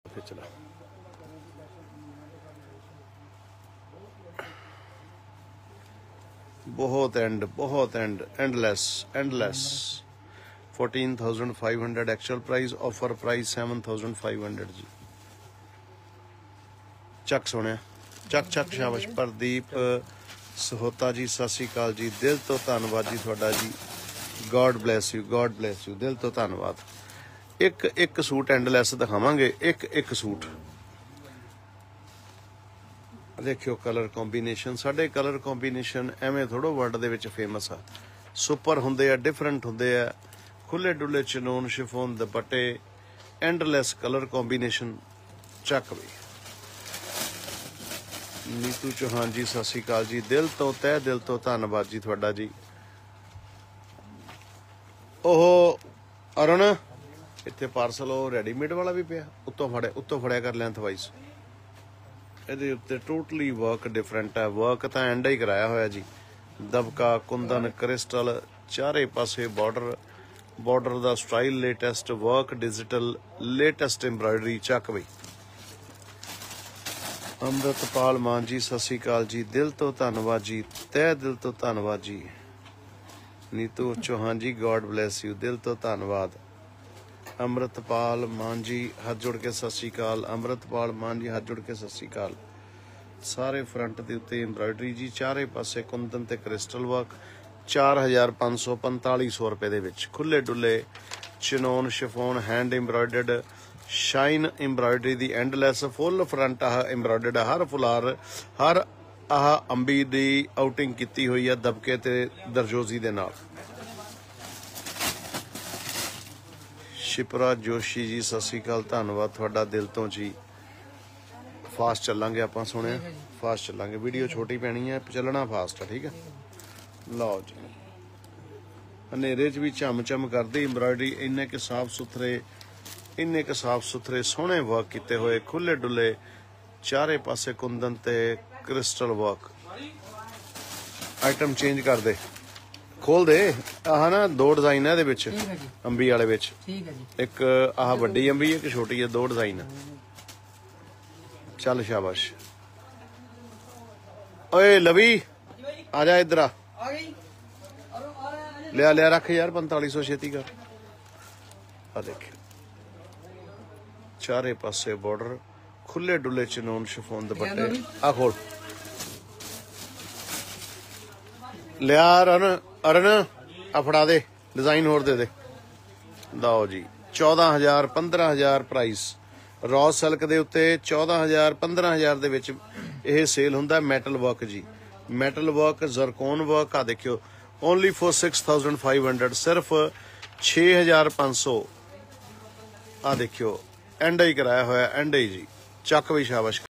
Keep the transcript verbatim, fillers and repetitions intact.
चला बहुत एंड बहुत end endless endless fourteen thousand five hundred actual price, offer price seven thousand five hundred जी। चक सुने चक चक शाबाश। प्रदीप सहोता जी सत श्री अकाल जी, दिल तो धन्नवाद जी थोड़ा जी, God bless you God bless you, दिल तो धन्नवाद। एक एक सूट एंडलेस दिखावांगे, एक एक सूट देखियो। कलर कॉम्बीनेशन साडे कलर कॉम्बीनेशन एवें थोड़ो वर्ल्ड दे विच फेमस आ, सुपर हुंदे आ, डिफरेंट हुंदे आ, खुले डुले चनोन शिफोन दुपट्टे, एंडलेस कलर कॉम्बीनेशन। चक भी नीतू चौहान जी सत श्री अकाल जी, दिल तो तह दिल तो धन्नवाद जी थोड़ा जी। ओहो अरुण इत्थे पार्सल ओ रेडीमेड वाला भी पिया, उत्तों फड़े उत्तों फड़िया कर लेंथ वाइज। ਇਹਦੇ ਉੱਤੇ ਟੋਟਲੀ ਵਰਕ ਡਿਫਰੈਂਟ ਹੈ, ਵਰਕ ਤਾਂ ਐਂਡ ਹੀ ਕਰਾਇਆ ਹੋਇਆ ਜੀ। ਦਬਕਾ ਕੁੰਦਨ ਕ੍ਰਿਸਟਲ ਚਾਰੇ ਪਾਸੇ ਬਾਰਡਰ, ਬਾਰਡਰ ਦਾ style latest, work digital latest embroidery. ਚੱਕ ਬਈ ਅੰਮ੍ਰਿਤਪਾਲ ਮਾਨ ਜੀ ਸਤਿ ਸ਼੍ਰੀ ਅਕਾਲ ਜੀ, ਦਿਲ ਤੋਂ ਧੰਨਵਾਦ ਜੀ, ਤਹਿ ਦਿਲ ਤੋਂ ਧੰਨਵਾਦ ਜੀ। ਨੀਤੂ ਚੌਹਾਨ ਜੀ ਗॉड ਬਲੈਸ ਯੂ, ਦਿਲ ਤੋਂ ਧੰਨਵਾਦ। ਅੰਮ੍ਰਿਤਪਾਲ ਮਾਨ ਜੀ ਹੱਥ ਜੋੜ ਕੇ ਸਤਿ ਸ਼੍ਰੀ ਅਕਾਲ, ਅੰਮ੍ਰਿਤਪਾਲ ਮਾਨ ਜੀ ਹੱਥ ਜੋੜ ਕੇ ਸਤਿ ਸ਼੍ਰੀ ਅਕਾਲ। ਸਾਰੇ ਫਰੰਟ ਦੇ ਉੱਤੇ ਐਮਬਰਾਇਡਰੀ ਜੀ, ਚਾਰੇ ਪਾਸੇ ਕੁੰਦਨ ਤੇ ਕ੍ਰਿਸਟਲ ਵਰਕ, ਚਾਰ ਹਜ਼ਾਰ ਪੰਜ ਸੌ ਪੰਤਾਲੀ ਸੌ ਰੁਪਏ ਦੇ ਵਿੱਚ। ਖੁੱਲੇ ਡੁੱਲੇ ਚਨੋਨ chiffon hand embroidered shine embroidery ਦੀ ਐਂਡਲੈਸ ਫੁੱਲ ਫਰੰਟ ਆਹ ਐਮਬਰਾਇਡਰਡ, ਹਰ ਫੁਲਾਰ ਹਰ ਆਹ ਅੰਬੀ ਦੀ ਆਊਟਿੰਗ ਕੀਤੀ ਹੋਈ ਆ ਦਬਕੇ ਤੇ ਦਰਜੋਜ਼ੀ ਦੇ ਨਾਲ। शिपरा जोशी जी सत श्री अकाल, धन्नवाद थोड़ा दिल तो जी। फास्ट चलांगे आप सुने, फास्ट चलांगे, वीडियो छोटी पैनी है, चलना फास्ट है ठीक है। लो जी हनेरे च भी झम झम करदी एम्ब्रॉयडरी, इन्ने के साफ सुथरे इन्ने के साफ सुथरे सोहने वर्क किते हुए, खुले डुले चारे पासे कुंदन ते क्रिस्टल वर्क। आइटम चेंज कर दे, खोल दे। आह ना दो डिजाइन है विच, अंबी वाले विच एक आह वड्डी अंबी है, एक छोटी है, दो डिजाइन। चल शाबाश। ओए लवी आ जा इधर आ, लिया लिया रख यार, पैंताली सौ छेती कर। आ देख चारे पासे बॉर्डर, खुले डुले चनोन शिफोन दुपट्टे। आ खोल लिया अरन अरन आ फड़ा दे, डिजाइन होर दे दे। लओ जी चौदह हज़ार पंद्रह हज़ार प्राइस रॉ सिल्क दे उत्ते चौदह हज़ार पंद्रह हज़ार दे विच यह सेल हुंदा। मैटल वर्क जी, मैटल वर्क जरकोन वर्क। आ देखियो only for six thousand five hundred, सिर्फ छे हज़ार पाँच सौ। आ देखियो एंड ही कराया होया, एंड ही जी। चक भी शाबाश।